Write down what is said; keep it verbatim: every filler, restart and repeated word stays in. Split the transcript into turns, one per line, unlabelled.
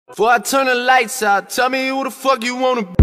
Before I turn the lights out, tell me who the fuck you wanna be.